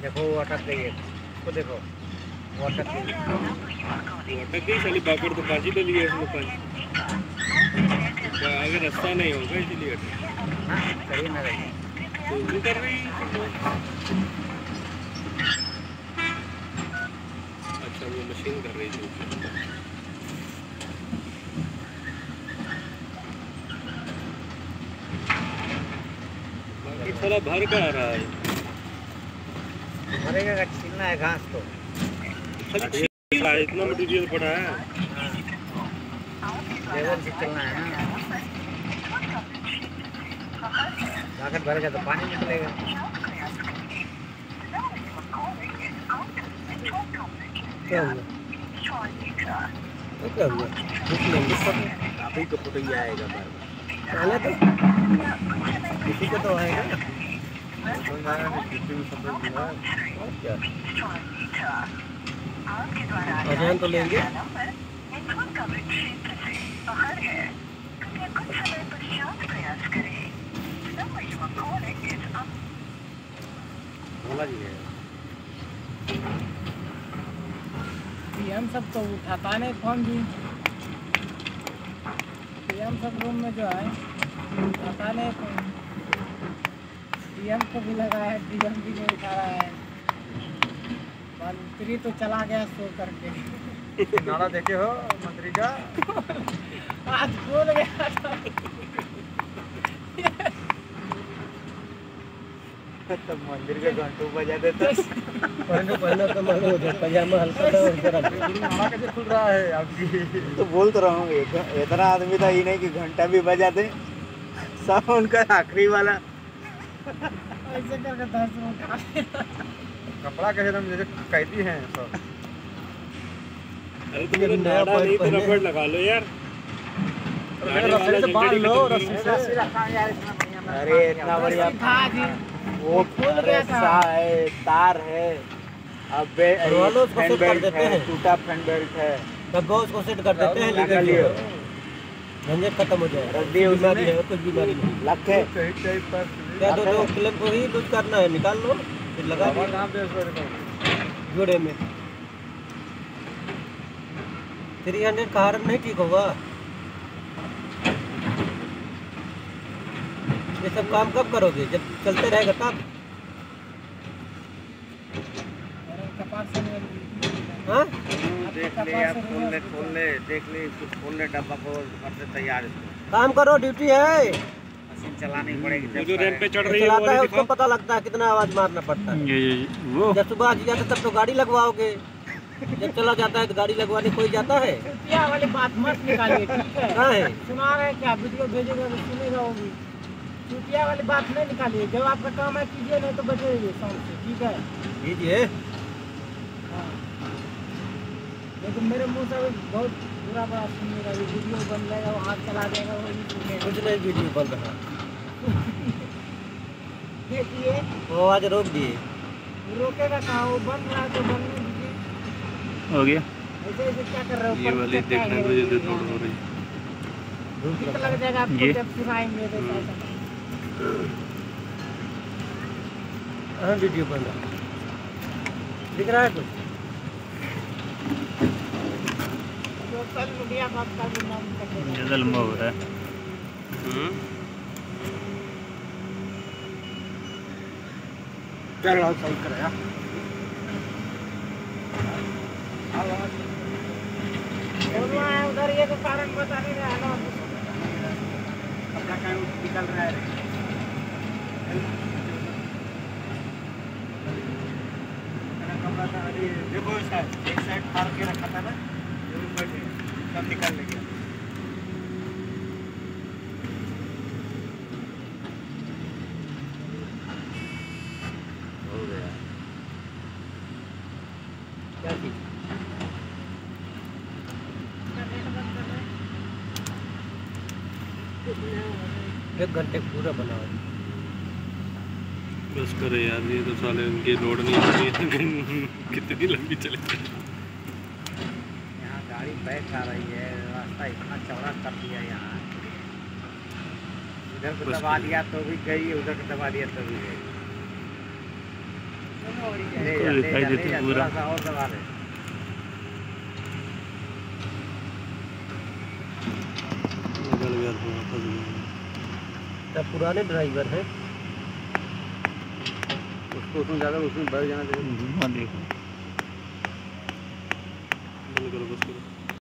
देखो वो अटक गई है, उसको देखो वो अटक गई। साली बागड़ तो बाजी ले लिए उसने पानी, आगे रास्ता नहीं होगा इसलिए हाँ करिए ना रही तो वो कर रही। अच्छा वो मशीन कर रही थी। बाकी थोड़ा भर का आ रहा है, भरेगा का छीलना है घास तो इतना मटीरियल पड़ा है, लेवल से चलना है ना। लागत भरेगा तो पानी निकलेगा। क्या हुआ? तो क्या हुआ? अभी तो पुटैया आएगा पहले तो किसी को तो आएगा ना। और क्या आसान तो लेंगे। हम सब तो उठाता नहीं फोन भी, हम सब रूम में जो है उठाता नहीं फोन। डीएम को भी लगा है, डीएम भी नहीं उठा रहा है। मंत्री तो चला गया सो करके। नारा देखे हो मंत्री का? आज भूल गया था। तब मंदिर के घंटों बजा देता। पहले तो मालूम हो जाए पजामा हल्का था और जरा नारा कैसे खुल रहा है आपकी? तो बोल तो रहा हूँ इतना आदमी था ही नहीं कि घंटा भी बजा दे। सब उनका आखिरी वाला ऐसे करके 10 उठा कपड़ा कैसे तुम जैसे कैदी हैं सब। अरे तुम लोग नाड़ा नहीं तो रबड़ लगा लो यार, रस्सी से बांध लो, रस्सी से। अरे इतना बढ़िया वो खुल गया था। है, तार है, अब फैन बेल्ट है, टूटा फैन बेल्ट है, डब्बा उसको सेट कर देते हैं। लगा लियो, झंझट खत्म हो जाए। रद्दी बीमारी है कुछ बीमारी नहीं। लखे क्या दो क्लिप को ही यूज करना है, निकाल लो फिर लगा दो जोड़े में। 300 का हार्न नहीं ठीक होगा। ये सब काम कब करोगे? जब चलते रहेगा तब। हाँ देख ले आप, खोल ले देख ले, कुछ खोल ले डब्बा को करते तैयार। काम करो, ड्यूटी है। मशीन चलानी पड़ेगी। जो रैंप पे चढ़ रही है चलाता है उसको पता लगता है कितना आवाज मारना पड़ता है। वो जब सुबह जाते तब तो गाड़ी लगवाओगे, जब चला जाता है तो गाड़ी लगवाने कोई जाता है? चुटिया वाली बात मत निकालिए, ठीक है? कहाँ है? सुना रहे क्या? वीडियो भेजेगा तो सुनेगा वो भी। चुटिया वाली बात नहीं निकालिए। जब आपका काम है कीजिए, नहीं तो बचेंगे शाम से, ठीक है? कीजिए। हाँ। लेकिन मेरे मुंह से बहुत बुरा बड़ा सुनिएगा। ये वीडियो बन जाएगा, वो हाथ चला जाएगा, वो नहीं सुनेगा। कुछ नहीं वीडियो बन रहा। देखिए वो आज रोक दिए। रोकेगा कहाँ? वो बन रहा है तो बनने दीजिए। हो गया। ऐसे ऐसे क्या कर रहे हो? ये वाली देखने को ये थोड़ा हो रही ठीक लग जाएगा आपको जब सुनाएंगे तो ऐसा। हाँ वीडियो बन रहा दिख रहा है कुछ? सोशल मीडिया पर आपका भी नाम करेगा। ज़्यादा लंबा हो रहा है। चल सही करेगा। उधर ये तो कारण बता नहीं रहा है ना। अपना काम निकल रहा है। देखो एक साइड फाड़ के रखा था ना, सब निकल गया। हो गया क्या चीज? 1 घंटे पूरा बना हुआ। बस करो यार, ये तो साले उनकी रोड नहीं होती कितनी लंबी चले। यहाँ गाड़ी बैठ आ रही है, रास्ता इतना चौड़ा कर दिया यहाँ। इधर को दबा दिया तो भी गई, उधर को दबा दिया तो भी गई। इसको दिखाई देते पूरा। और सवाल है। निकल गया तो वापस गया। क्या पुराने ड्राइवर हैं? उसको उसमें ज़्यादा उसमें बढ़ जाना चाहिए। देखो बंद करो बस करो।